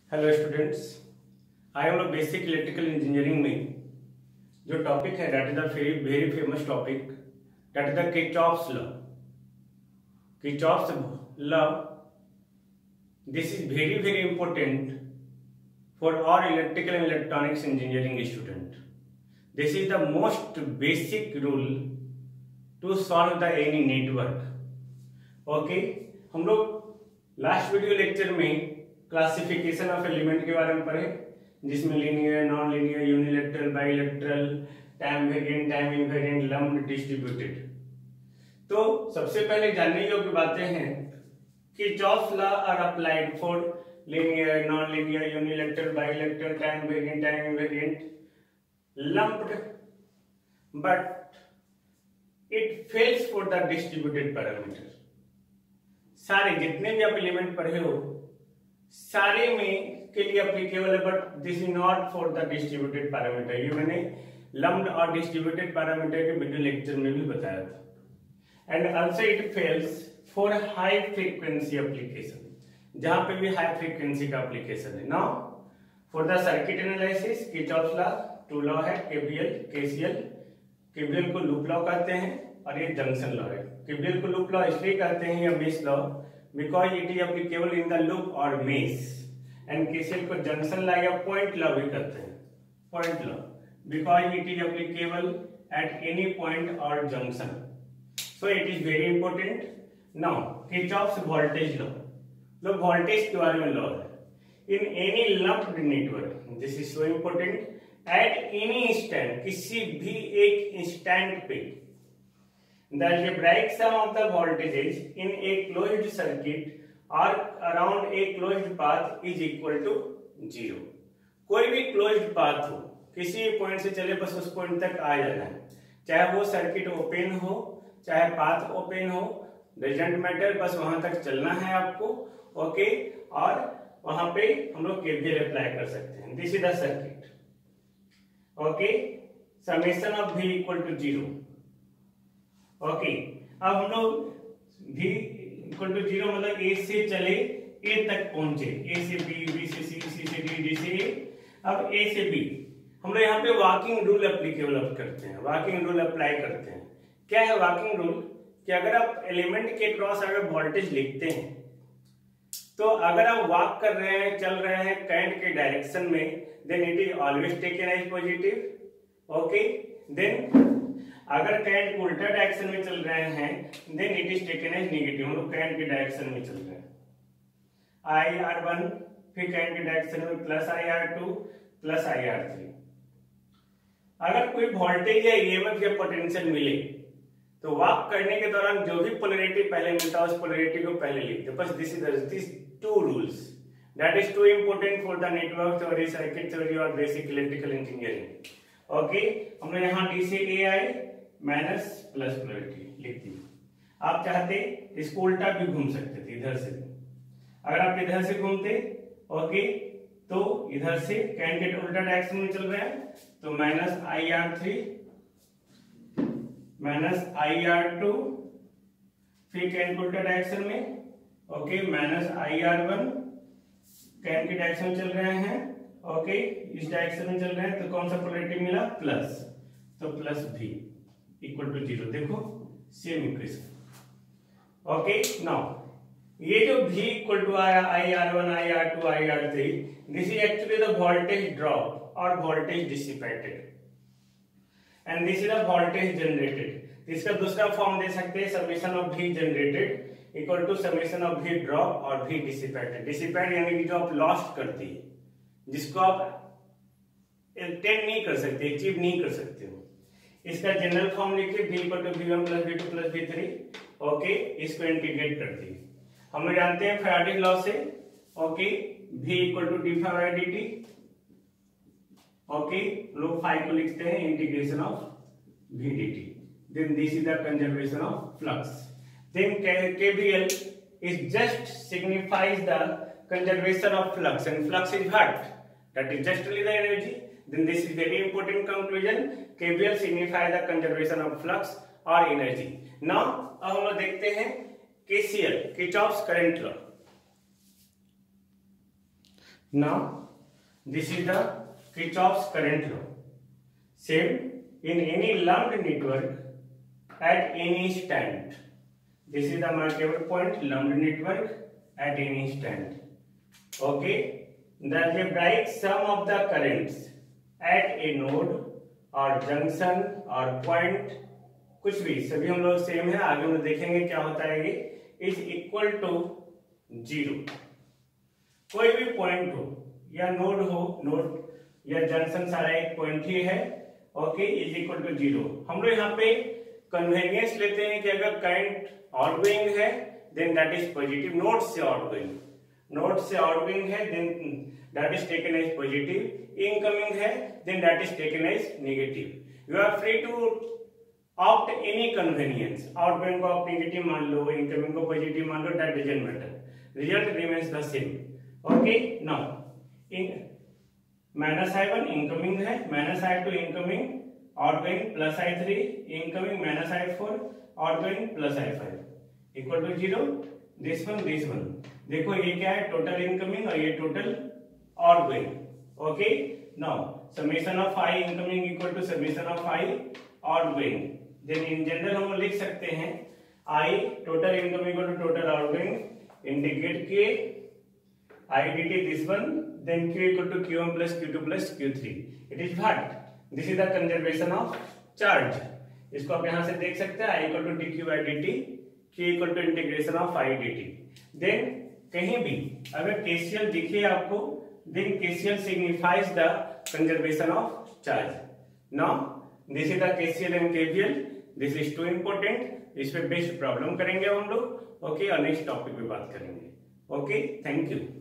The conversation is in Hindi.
Hello students, I am basic electrical engineering में जो टॉपिक है that is the very famous topic that is the Kirchhoff's law. Kirchhoff's law, this is very important for all electrical and electronics engineering student. This is the most basic rule to solve the any network. Okay, हम लोग लास्ट वीडियो लेक्चर में क्लासिफिकेशन ऑफ एलिमेंट के बारे में पढ़े, जिसमें linear, non linear, unilateral, bilateral, time variant, time invariant, lumped, distributed. तो सबसे पहले जानने योग्य बातें हैं कि Kirchhoff's law are applied for linear, non linear, unilateral, bilateral, time variant, time invariant, lumped, but it fails for the distributed parameter. सारे जितने भी आप एलिमेंट पढ़े हो सारे में के लिए एप्लीकेबल है, but this is not for the distributed parameter. ये मैंने लम्प्ड और डिस्ट्रीब्यूटेड पैरामीटर के वीडियो लेक्चर में भी बताया था। And also it fails for high frequency application, जहां पे भी हाई फ्रीक्वेंसी का एप्लीकेशन है। Now for the circuit analysis Kirchhoff's law two law है, केवीएल, केसीएल। केवीएल को लूप लॉ कहते हैं और ये जंक्शन लॉ है। केवीएल को लूप लॉ इसलिए कहते हैं या mesh law because it is applicable in the loop or mesh, and KCL को जंक्शन लॉ या पॉइंट लॉ भी कहते हैं, point law, because it is applicable at any point or junction, so it is very important. Now Kirchhoff's voltage law, लो वोल्टेज के बारे में लॉ है। in any lumped network, this is so important, at any instant, किसी भी एक इंस्टेंट पे the algebraic sum of the voltages in a closed circuit or around a closed path is equal to 0। कोई भी closed path हो, किसी पॉइंट से चले बस उस पॉइंट तक आ जाना है, चाहे वो सर्किट ओपन हो चाहे पाथ ओपन हो, डजंट मैटर, बस वहां तक चलना है आपको। ओके, और वहां पे हम लोग केवीएल अप्लाई कर सकते हैं। This is the circuit. Okay, summation of v equal to 0। Okay, अब हम लोग v इक्वल टू 0 मतलब a से चले a तक पहुंचे, a से b, b से c, c से d, d से a। अब a से b हम लोग यहाँ पे वॉकिंग रूल एप्लीकेबल करते हैं, वॉकिंग रूल अप्लाई करते हैं। क्या है वॉकिंग रूल? कि अगर आप एलिमेंट के क्रॉस अगर वोल्टेज लिखते हैं तो अगर आप वॉक कर रहे हैं, चल रहे हैं करंट के डायरेक्शन में, then it is always taken as positive. Okay, then अगर करंट उल्टा डायरेक्शन में चल रहे हैं then it is taken as negative. हम लोग करंट के डायरेक्शन में चल रहे हैं, IR1, फिर करंट के डायरेक्शन में प्लस IR2 प्लस IR3। अगर कोई वोल्टेज या ईएमएफ या पोटेंशियल मिले तो वॉक करने के दौरान जो भी पोलैरिटी पहले मिलता है उस पोलैरिटी को पहले लिखते हैं। बस this two rules that is too important for the network theory, circuit theory और बेसिक इलेक्ट्रिकल इंजीनियरिंग। ओके, हमने यहाँ डी से ए आए माइनस प्लस पोलैरिटी लिख दी। आप चाहते इसको उल्टा भी घूम सकते थे, इधर से। अगर आप इधर से घूमते ओके तो इधर से करंट के उल्टा डायरेक्शन में चल रहे हैं तो माइनस IR3 माइनस IR2, फिर करंट उल्टा डायरेक्शन में ओके माइनस IR1, करंट के डायरेक्शन में चल रहे हैं ओके इस डायरेक्शन में चल रहे हैं तो कौन सा पोलैरिटी मिला? प्लस, तो प्लस v इक्वल टू 0। देखो सेम इक्वेशन। ओके, नाउ ये जो v इक्वल टू आया IR1, IR2, IR3, this is actually the voltage drop और voltage dissipated and this is the voltage generated. इसका दूसरा फॉर्म दे सकते हैं, summation of v generated equal to summation of v drop और v डिसिपेटेड। डिसिपेट यानी कि जो आप लॉस्ट करती है, जिसको आप अटेन नहीं कर सकते, अचीव नहीं कर सकते हो। इसका जनरल फॉर्म लिखिए v equal to v1 plus v2 plus v3। Okay, इसको इंटीग्रेट कर दिए। हम लोग जानते हैं फैराडे लॉ से okay v equal to d∅dt। Okay, लोग फाई को लिखते हैं integration of v dt। Then this is the conservation of flux. Then KVL is just signifies the conservation of flux, and flux is what? That is just only the energy. Then this is very important conclusion. KVL signify the conservation of flux or energy. Now अब हम लोग देखते हैं KCL, Kirchhoff's current law। Now this is the Kirchhoff's current law. Same in any lumped network at any stand. This is the markable point, lumped network at any stand. Okay, the algebraic sum of the currents at a node और जंक्शन और पॉइंट कुछ भी सभी हम लोग सेम है, आगे हम देखेंगे क्या होता है ये, इज इक्वल टू 0। कोई भी पॉइंट हो या नोड हो, नोड या जंक्शन सारा एक पॉइंट ही है, ओके, इज इक्वल टू 0। हम लोग यहाँ पे कन्वेनियंस लेते हैं कि अगर करंट आउटगोइंग है then that is positive, node से आउटगोइंग, नोड से आउटगोइंग है then that is taken as positive, incoming है then that is taken as negative. You are free to opt any convenience. Outgoing को आप negative मान लो, incoming को positive मान लो, that doesn't matter. Result remains the same. Okay, now in -I1 incoming है, -I2 incoming, outgoing plus I3 incoming, -I4 outgoing plus I5 equal to 0. This one देखो ये क्या है, total incoming और ये total outgoing. Okay, now summation of I incoming equal to summation of I outgoing. Then in general हम लिख सकते हैं I total incoming equal to total outgoing, integrate K I dt this one, then Q equal to Q1 plus Q2 plus Q3. It is what? This is the conservation of charge. इसको आप यहाँ से देख सकते हैं I equal to dq by dt, Q equal to integration of I dt. Then कहीं भी अगर KCL दिखे आपको, then KCL signifies the conservation of charge. Now this is the KCL and KVL. This is too important. इस पे बेस्ड प्रॉब्लम करेंगे हम लोग, ओके, और नेक्स्ट टॉपिक पे बात करेंगे। Okay, thank you.